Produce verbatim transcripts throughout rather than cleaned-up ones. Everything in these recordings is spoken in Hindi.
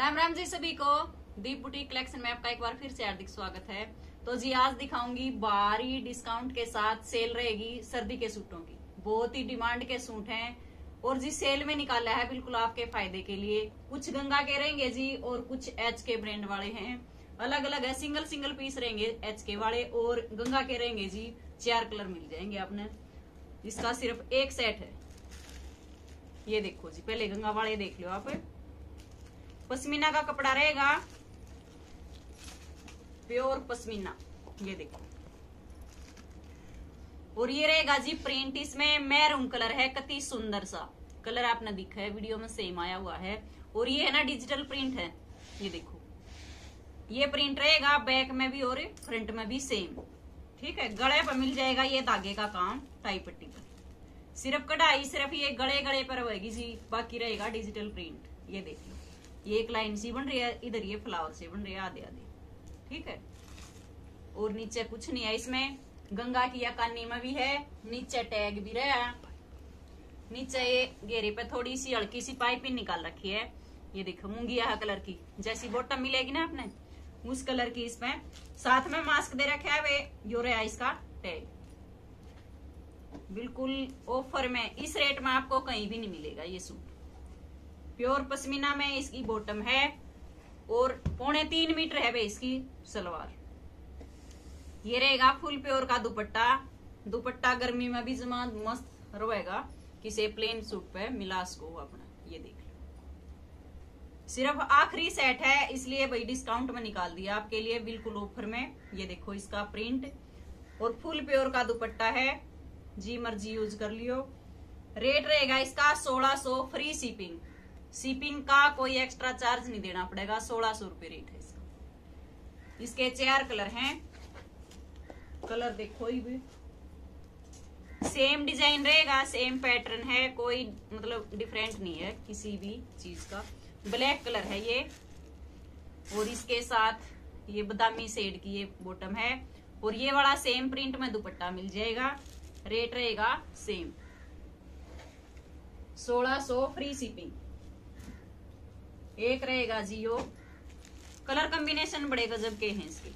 राम राम जी सभी को। दीप बुटीक कलेक्शन में आपका एक बार फिर से हार्दिक स्वागत है। तो जी आज दिखाऊंगी भारी डिस्काउंट के साथ सेल रहेगी सर्दी के सूटों की। बहुत ही डिमांड के सूट हैं और जी सेल में निकाला है बिल्कुल आपके फायदे के लिए। कुछ गंगा के रहेंगे जी और कुछ एच के ब्रांड वाले हैं, अलग अलग है। सिंगल सिंगल पीस रहेंगे एच के वाले और गंगा के रहेंगे जी। चार कलर मिल जाएंगे आपने। इसका सिर्फ एक सेट है। ये देखो जी, पहले गंगा वाले देख लो आप। पश्मीना का कपड़ा रहेगा, प्योर पश्मीना, ये देखो। और ये रहेगा जी प्रिंट, इसमें मैरून कलर है, कति सुंदर सा कलर आपने दिखा है वीडियो में, सेम आया हुआ है। और ये है ना डिजिटल प्रिंट है, ये देखो। ये प्रिंट रहेगा बैक में भी और फ्रंट में भी सेम, ठीक है। गले पर मिल जाएगा ये धागे का काम टाई पट्टी पर। सिर्फ कढ़ाई सिर्फ ये गले गले पर होगी जी, बाकी रहेगा डिजिटल प्रिंट। ये देख लो, ये एक लाइन सी बन रही है, इधर ये फ्लावर से बन रही है आधे आधे, ठीक है। और नीचे कुछ नहीं है इसमें। गंगा की या कानी में भी है, नीचे टैग भी रहा। नीचे ये घेरे पे थोड़ी सी हल्की सी पाइपिंग निकाल रखी है। ये देखो मूंगिया कलर की जैसी बॉटम मिलेगी ना आपने, उस कलर की इसमें। साथ में मास्क दे रखा है वे, यो रहा इसका टैग। बिल्कुल ऑफर में, इस रेट में आपको कहीं भी नहीं मिलेगा ये सूट। प्योर पश्मीना में इसकी बॉटम है और पौने तीन मीटर है भाई इसकी सलवार। ये रहेगा फुल प्योर का दुपट्टा। दुपट्टा गर्मी में भी जमा मस्त रहेगा, किसी प्लेन सूट पे मिला इसको अपना। ये देख लो, सिर्फ आखिरी सेट है इसलिए भाई डिस्काउंट में निकाल दिया आपके लिए बिल्कुल ऑफर में। ये देखो इसका प्रिंट और फुल प्योर का दुपट्टा है जी, मर्जी यूज कर लियो। रेट रहेगा इसका सोलह सौ, फ्री शिपिंग। शिपिंग का कोई एक्स्ट्रा चार्ज नहीं देना पड़ेगा, सोलह सौ रुपये रेट है इसका। इसके चार कलर हैं, कलर देखो ही भी सेम डिजाइन रहेगा, सेम पैटर्न है, कोई मतलब डिफरेंट नहीं है किसी भी चीज का। ब्लैक कलर है ये और इसके साथ ये बादामी शेड की ये बॉटम है और ये वाला सेम प्रिंट में दुपट्टा मिल जाएगा। रेट रहेगा सेम सोलह सौ, फ्री शिपिंग। एक रहेगा जियो। कलर कॉम्बिनेशन बड़े गजब के हैं इसके।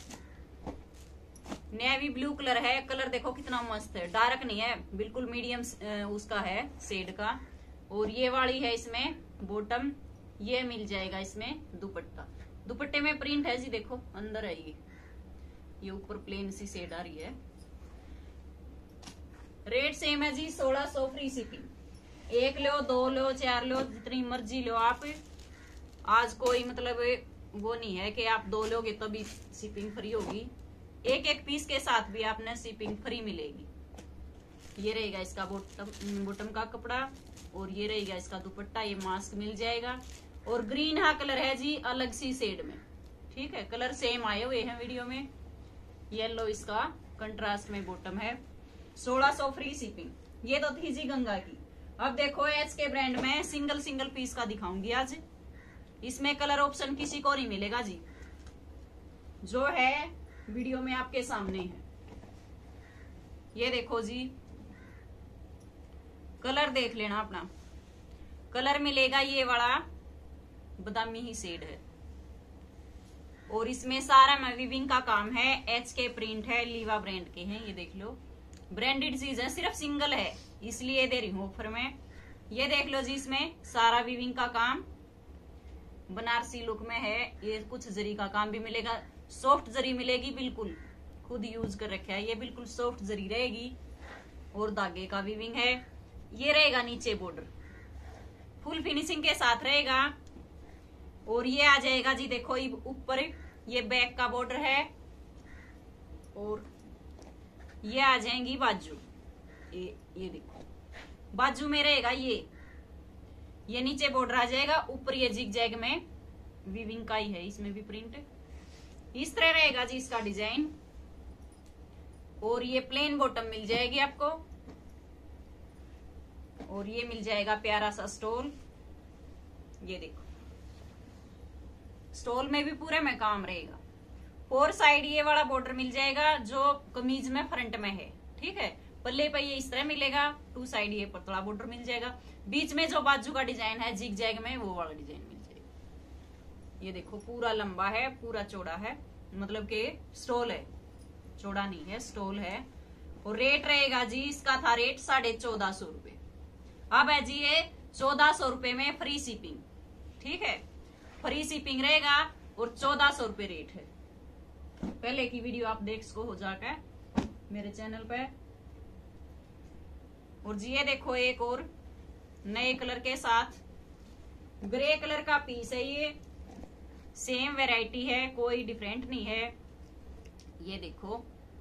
नेवी ब्लू कलर है, कलर देखो कितना मस्त है, डार्क नहीं है, बिल्कुल मीडियम उसका है शेड का। और ये वाली है इसमें बॉटम, ये मिल जाएगा इसमें दुपट्टा। दुपट्टे में प्रिंट है जी, देखो अंदर है ये ये ऊपर प्लेन सी शेड आ रही है। रेट सेम है जी, सोलह सौ, फ्री शिपिंग। एक लो, दो लो, चार लो, जितनी मर्जी लो आप। आज कोई मतलब वो नहीं है कि आप दो लोगे तो भी शिपिंग फ्री होगी, एक एक पीस के साथ भी आपने शिपिंग फ्री मिलेगी। ये रहेगा इसका बॉटम बॉटम का कपड़ा और ये रहेगा इसका दुपट्टा। ये मास्क मिल जाएगा और ग्रीन हा कलर है जी, अलग सी शेड में, ठीक है। कलर सेम आए हुए हैं वीडियो में। येलो इसका कंट्रास्ट में बॉटम है। सोलह सौ, फ्री शिपिंग। ये तो थी जी गंगा की। अब देखो एच के ब्रांड में सिंगल सिंगल पीस का दिखाऊंगी आज। इसमें कलर ऑप्शन किसी को नहीं मिलेगा जी, जो है वीडियो में आपके सामने है। ये देखो जी, कलर देख लेना अपना। कलर मिलेगा ये वाला बादामी ही शेड है और इसमें सारा में वीविंग का काम है। एच के प्रिंट है, लीवा ब्रांड के हैं। ये देख लो, ब्रांडेड चीज है, सिर्फ सिंगल है इसलिए दे रही हूँ ऑफर में। ये देख लो जी, इसमें सारा वीविंग का काम बनारसी लुक में है। ये कुछ जरी का काम भी मिलेगा, सॉफ्ट जरी मिलेगी, बिल्कुल खुद यूज कर रखा है। ये बिल्कुल सॉफ्ट जरी रहेगी और धागे का वीविंग है। ये रहेगा नीचे बॉर्डर, फुल फिनिशिंग के साथ रहेगा। और ये आ जाएगा जी, देखो ऊपर ये बैक का बॉर्डर है और ये आ जाएंगी बाजू। ये ये देखो बाजू में रहेगा ये ये नीचे बॉर्डर आ जाएगा, ऊपर ये जिग जैग में वीविंग का ही है, इसमें भी प्रिंट इस तरह रहेगा जी इसका डिजाइन। और ये प्लेन बॉटम मिल जाएगी आपको और ये मिल जाएगा प्यारा सा स्टोल। ये देखो स्टोल में भी पूरे में काम रहेगा। फोर साइड ये वाला बॉर्डर मिल जाएगा जो कमीज में फ्रंट में है, ठीक है। पल्ले पे ये इस तरह मिलेगा, टू साइड ये पतला बॉर्डर मिल जाएगा। बीच में जो बाजू का डिजाइन है जिग जैग में, वो वाला डिजाइन मिल जाएगा। ये देखो पूरा लंबा है, पूरा चौड़ा है, मतलब के स्टोल है, चौड़ा नहीं है, स्टोल है। और रेट रहेगा जी इसका था रेट साढ़े चौदह सौ रुपए। अब है जी ये चौदह सौ रुपए में फ्री शिपिंग, ठीक है, फ्री शिपिंग रहेगा और चौदह सौ रुपए रेट है। पहले की वीडियो आप देख सको हो जाकर मेरे चैनल पे। और जी ये देखो एक और नए कलर के साथ ग्रे कलर का पीस है, ये सेम वैरायटी है, कोई डिफरेंट नहीं है। ये देखो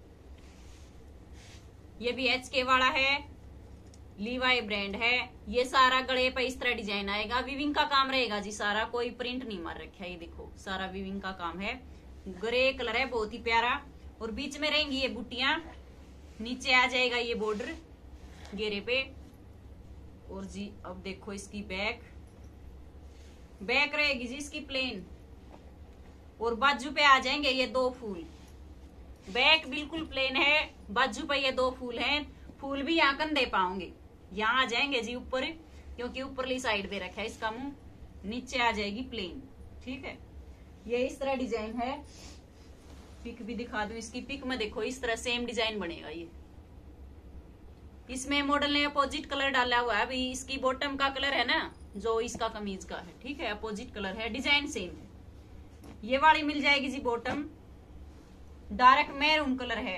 ये भी एच के वाला है, लीवाई ब्रांड है। ये सारा गले पे इस तरह डिजाइन आएगा, विविंग का काम रहेगा जी सारा, कोई प्रिंट नहीं मार रखा है। ये देखो सारा विविंग का काम है, ग्रे कलर है, बहुत ही प्यारा। और बीच में रहेंगी ये बुट्टियां, नीचे आ जाएगा ये बॉर्डर घेरे पे। और जी अब देखो इसकी बैक, बैक रहेगी जी इसकी प्लेन, और बाजू पे आ जाएंगे ये दो फूल। बैक बिल्कुल प्लेन है, बाजू पे ये दो फूल हैं। फूल भी यहाँ कंधे पाओगे, यहाँ आ जाएंगे जी ऊपर, क्योंकि ऊपरली साइड पे रखा है इसका मुंह, नीचे आ जाएगी प्लेन, ठीक है। ये इस तरह डिजाइन है, पिक भी दिखा दूं इसकी। पिक में देखो इस तरह सेम डिजाइन बनेगा। ये इसमें मॉडल ने अपोजिट कलर डाला हुआ है, अभी इसकी बॉटम का कलर है ना जो इसका कमीज का है, ठीक है, अपोजिट कलर है, डिजाइन सेम है। ये वाली मिल जाएगी जी बॉटम, डार्क मैरून कलर है,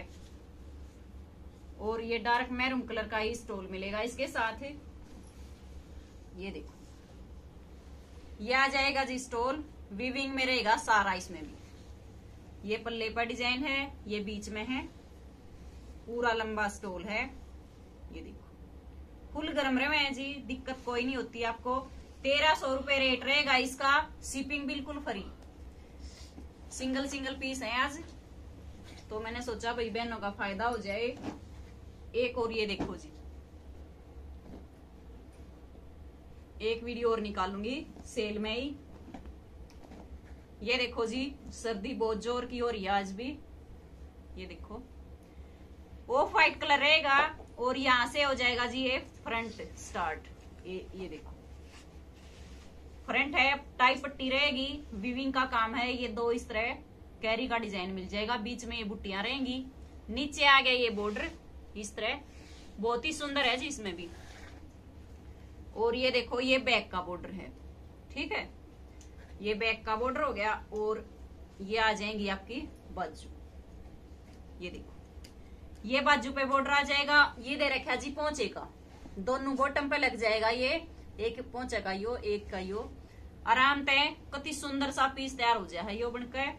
और ये डार्क मैरून कलर का ही स्टोल मिलेगा इसके साथ। ये देखो ये आ जाएगा जी स्टोल, वीविंग में रहेगा सारा इसमें भी। ये पल्ले पर डिजाइन है, ये बीच में है, पूरा लंबा स्टोल है। ये देखो फुल गरम रहे हैं जी, दिक्कत कोई नहीं होती आपको। तेरह सौ रुपए रेट रहेगा इसका, शिपिंग बिल्कुल फ्री। सिंगल सिंगल पीस है आज, तो मैंने सोचा भाई बहनों का फायदा हो जाए। एक और ये देखो जी, एक वीडियो और निकालूंगी सेल में ही। ये देखो जी सर्दी बहुत जोर की हो रही है आज भी। ये देखो ऑफ व्हाइट कलर रहेगा, और यहां से हो जाएगा जी ये फ्रंट स्टार्ट। ये ये देखो फ्रंट है, टाई पट्टी रहेगी, वीविंग का काम है। ये दो इस तरह कैरी का डिजाइन मिल जाएगा, बीच में ये बुट्टियां रहेंगी, नीचे आ गया ये बॉर्डर इस तरह, बहुत ही सुंदर है जी इसमें भी। और ये देखो ये बैक का बॉर्डर है, ठीक है, ये बैक का बॉर्डर हो गया। और ये आ जाएंगी आपकी बाजू। ये देखो ये बाजू पे बॉर्डर आ जाएगा। ये दे रखा जी पोंचे का, दोनों बॉटम पे लग जाएगा ये, एक पोंचे का यो, एक का यो, आराम तय कति सुंदर सा पीस तैयार हो जाए यो बनकर।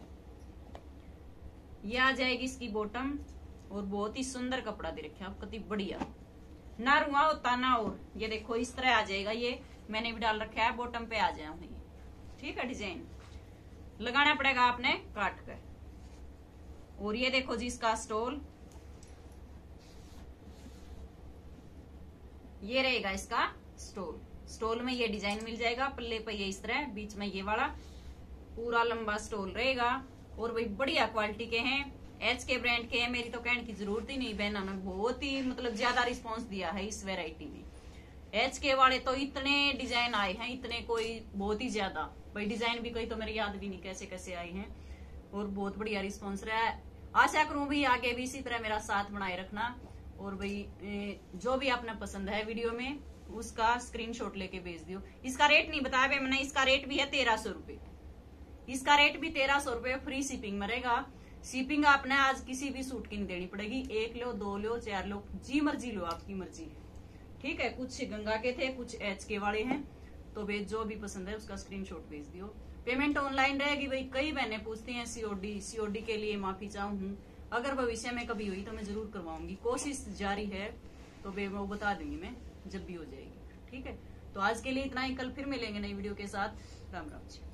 ये आ जाएगी इसकी बॉटम, और बहुत ही सुंदर कपड़ा दे रखा है, कति बढ़िया, ना रुआ होता ना। और ये देखो इस तरह आ जाएगा, ये मैंने भी डाल रखा है, बॉटम पे आ जाए ये, ठीक है। डिजाइन लगाना पड़ेगा आपने काट कर। और ये देखो जी इसका स्टोल, ये रहेगा इसका स्टोल। स्टोल में ये डिजाइन मिल जाएगा, पल्ले पे ये इस तरह, बीच में ये वाला पूरा लंबा स्टोल रहेगा। और भाई बढ़िया क्वालिटी के हैं, एच के ब्रांड के हैं, मेरी तो कहने की जरूरत ही नहीं, बहनों ने बहुत ही मतलब ज्यादा रिस्पांस दिया है इस वैरायटी में। एच के वाले तो इतने डिजाइन आए हैं, इतने कोई बहुत ही ज्यादा, भाई डिजाइन भी कोई तो मेरे याद भी नहीं कैसे कैसे आए हैं, और बहुत बढ़िया रिस्पांस रहा है। आशा करूं भी आगे भी इसी तरह मेरा साथ बनाए रखना। और भाई जो भी आपने पसंद है वीडियो में उसका स्क्रीनशॉट लेके भेज दियो। इसका रेट नहीं बताया भाई मैंने, इसका रेट भी है तेरह सौ रुपए, इसका रेट भी तेरह सौ रुपए फ्री शिपिंग में रहेगा। शिपिंग आपने आज किसी भी सूट की नहीं देनी पड़ेगी, एक लो, दो लो, चार लो, जी मर्जी लो, आपकी मर्जी है, ठीक है। कुछ गंगा के थे, कुछ एच के वाले हैं, तो भाई जो भी पसंद है उसका स्क्रीनशॉट भेज दियो। पेमेंट ऑनलाइन रहेगी भाई, कई बहनें पूछती हैं सीओडी, सीओडी के लिए माफी चाहूँ, अगर भविष्य में कभी हुई तो मैं जरूर करवाऊंगी, कोशिश जारी है, तो भाई वो बता दूंगी मैं जब भी हो जाएगी, ठीक है। तो आज के लिए इतना ही, कल फिर मिलेंगे नई वीडियो के साथ। राम राम जी।